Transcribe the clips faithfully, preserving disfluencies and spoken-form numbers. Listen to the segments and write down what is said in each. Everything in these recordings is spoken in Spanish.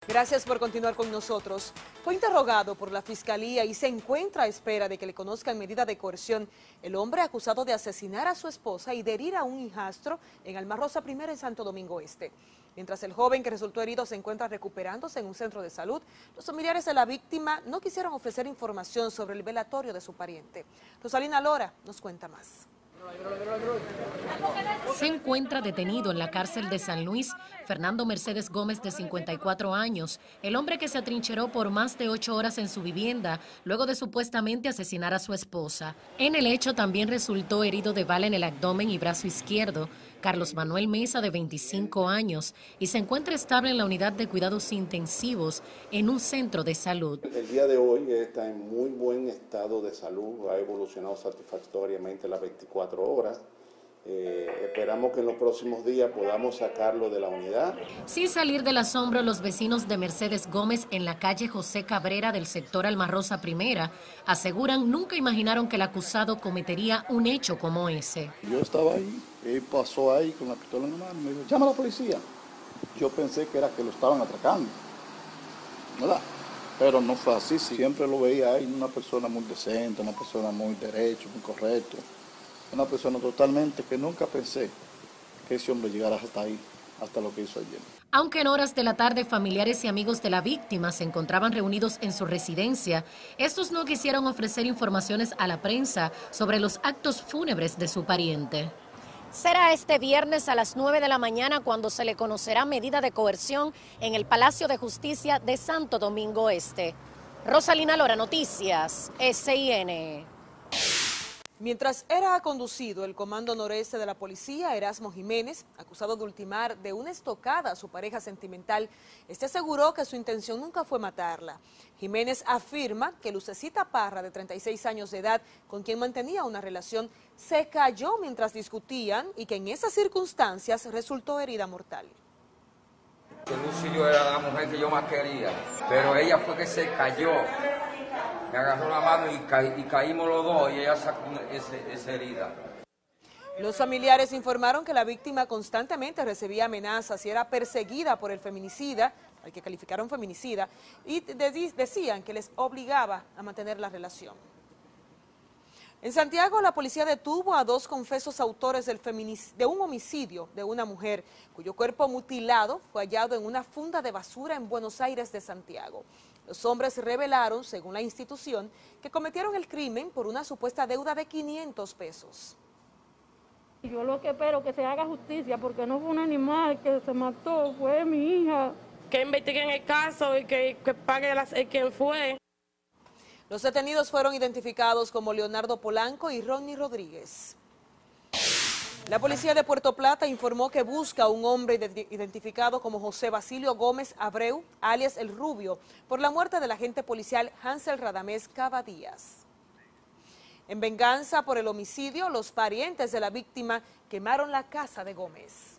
Gracias por continuar con nosotros. Fue interrogado por la Fiscalía y se encuentra a espera de que le conozcan medida de coerción el hombre acusado de asesinar a su esposa y de herir a un hijastro en Alma Rosa Primera en Santo Domingo Este. Mientras el joven que resultó herido se encuentra recuperándose en un centro de salud, los familiares de la víctima no quisieron ofrecer información sobre el velatorio de su pariente. Rosalina Lora nos cuenta más. Se encuentra detenido en la cárcel de San Luis Fernando Mercedes Gómez, de cincuenta y cuatro años, el hombre que se atrincheró por más de ocho horas en su vivienda luego de supuestamente asesinar a su esposa. En el hecho también resultó herido de bala en el abdomen y brazo izquierdo Carlos Manuel Mesa, de veinticinco años, y se encuentra estable en la unidad de cuidados intensivos en un centro de salud. El día de hoy está en muy buen estado de salud, ha evolucionado satisfactoriamente las veinticuatro horas. Eh, esperamos que en los próximos días podamos sacarlo de la unidad. Sin salir del asombro, los vecinos de Mercedes Gómez en la calle José Cabrera del sector Alma Rosa Primera aseguran nunca imaginaron que el acusado cometería un hecho como ese. Yo estaba ahí, él pasó ahí con la pistola en la mano y me dijo, llama a la policía. Yo pensé que era que lo estaban atracando, ¿verdad? Pero no fue así, siempre lo veía ahí, una persona muy decente, una persona muy derecho, muy correcto. Una persona totalmente que nunca pensé que ese hombre llegara hasta ahí, hasta lo que hizo ayer. Aunque en horas de la tarde familiares y amigos de la víctima se encontraban reunidos en su residencia, estos no quisieron ofrecer informaciones a la prensa sobre los actos fúnebres de su pariente. Será este viernes a las nueve de la mañana cuando se le conocerá medida de coerción en el Palacio de Justicia de Santo Domingo Este. Rosalina Lora, Noticias S I N. Mientras era conducido el Comando Noreste de la Policía, Erasmo Jiménez, acusado de ultimar de una estocada a su pareja sentimental, este aseguró que su intención nunca fue matarla. Jiménez afirma que Lucecita Parra, de treinta y seis años de edad, con quien mantenía una relación, se cayó mientras discutían y que en esas circunstancias resultó herida mortal. Lucy y yo era la mujer que yo más quería, pero ella fue que se cayó. Me agarró la mano y, ca y caímos los dos y ella sacó ese, esa herida. Los familiares informaron que la víctima constantemente recibía amenazas y era perseguida por el feminicida, al que calificaron feminicida, y de decían que les obligaba a mantener la relación. En Santiago, la policía detuvo a dos confesos autores del de un homicidio de una mujer, cuyo cuerpo mutilado fue hallado en una funda de basura en Buenos Aires de Santiago. Los hombres revelaron, según la institución, que cometieron el crimen por una supuesta deuda de quinientos pesos. Yo lo que espero es que se haga justicia, porque no fue un animal que se mató, fue mi hija. Que investiguen el caso y que, que pague las, eh, quién fue. Los detenidos fueron identificados como Leonardo Polanco y Ronnie Rodríguez. La policía de Puerto Plata informó que busca a un hombre identificado como José Basilio Gómez Abreu, alias El Rubio, por la muerte del agente policial Hansel Radamés Cavadías. En venganza por el homicidio, los parientes de la víctima quemaron la casa de Gómez.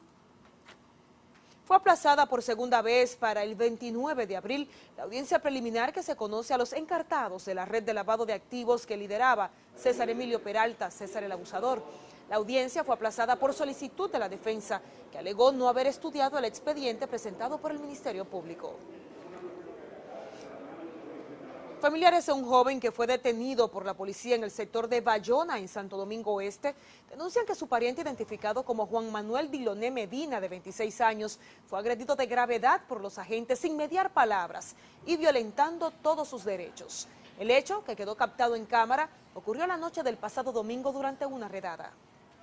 Fue aplazada por segunda vez para el veintinueve de abril la audiencia preliminar que se conoce a los encartados de la red de lavado de activos que lideraba César Emilio Peralta, César el Abusador. La audiencia fue aplazada por solicitud de la defensa, que alegó no haber estudiado el expediente presentado por el Ministerio Público. Familiares de un joven que fue detenido por la policía en el sector de Bayona, en Santo Domingo Este, denuncian que su pariente, identificado como Juan Manuel Diloné Medina, de veintiséis años, fue agredido de gravedad por los agentes sin mediar palabras y violentando todos sus derechos. El hecho, que quedó captado en cámara, ocurrió la noche del pasado domingo durante una redada.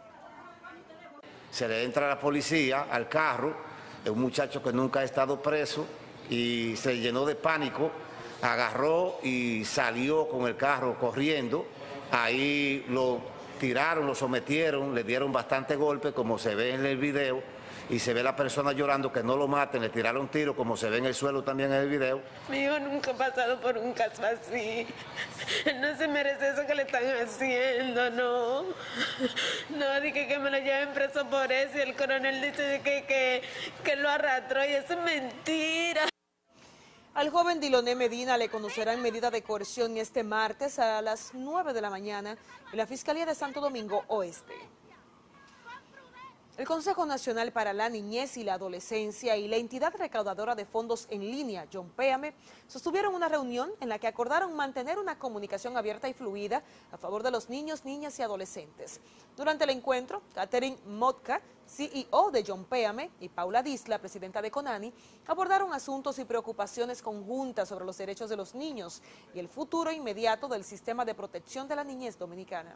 Se le entra a la policía al carro, es un muchacho que nunca ha estado preso y se llenó de pánico, agarró y salió con el carro corriendo. Ahí lo tiraron, lo sometieron, le dieron bastante golpe, como se ve en el video, y se ve la persona llorando, que no lo maten, le tiraron tiro, como se ve en el suelo también en el video. Mi hijo nunca ha pasado por un caso así. Él no se merece eso que le están haciendo, no. No, dije que me lo lleven preso por eso, y el coronel dice que, que, que lo arrastró, y eso es mentira. Al joven Diloné Medina le conocerán medida de coerción este martes a las nueve de la mañana en la Fiscalía de Santo Domingo Oeste. El Consejo Nacional para la Niñez y la Adolescencia y la entidad recaudadora de fondos en línea, Yompéame, sostuvieron una reunión en la que acordaron mantener una comunicación abierta y fluida a favor de los niños, niñas y adolescentes. Durante el encuentro, Catherine Motka, C E O de Yompéame, y Paula Disla, presidenta de CONANI, abordaron asuntos y preocupaciones conjuntas sobre los derechos de los niños y el futuro inmediato del sistema de protección de la niñez dominicana.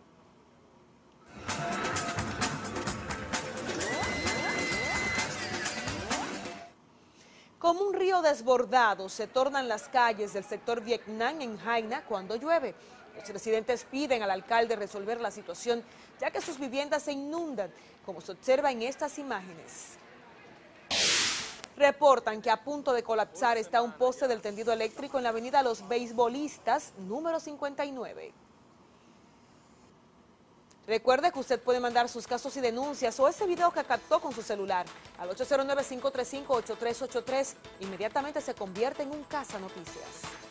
Como un río desbordado se tornan las calles del sector Vietnam en Jaina cuando llueve. Los residentes piden al alcalde resolver la situación, ya que sus viviendas se inundan, como se observa en estas imágenes. Reportan que a punto de colapsar está un poste del tendido eléctrico en la avenida Los Beisbolistas, número cincuenta y nueve. Recuerde que usted puede mandar sus casos y denuncias o ese video que captó con su celular al ocho cero nueve, cinco tres cinco, ocho tres ocho tres. Inmediatamente se convierte en un Casa Noticias.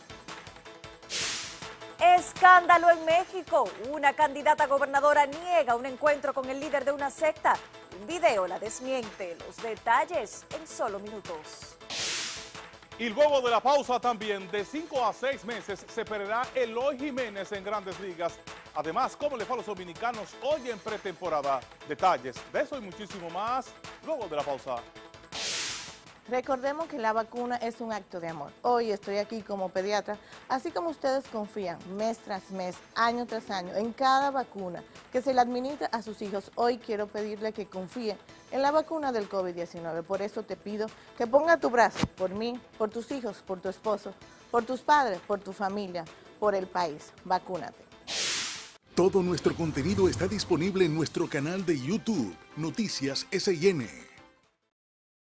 Escándalo en México. Una candidata gobernadora niega un encuentro con el líder de una secta. Un video la desmiente. Los detalles en solo minutos. Y luego de la pausa también, de cinco a seis meses, se perderá Eloy Jiménez en Grandes Ligas. Además, ¿cómo le fue a los dominicanos hoy en pretemporada? Detalles de eso y muchísimo más luego de la pausa. Recordemos que la vacuna es un acto de amor. Hoy estoy aquí como pediatra, así como ustedes confían mes tras mes, año tras año, en cada vacuna que se le administra a sus hijos. Hoy quiero pedirle que confíen en la vacuna del COVID diecinueve. Por eso te pido que ponga tu brazo por mí, por tus hijos, por tu esposo, por tus padres, por tu familia, por el país. Vacúnate. Todo nuestro contenido está disponible en nuestro canal de YouTube, Noticias S I N.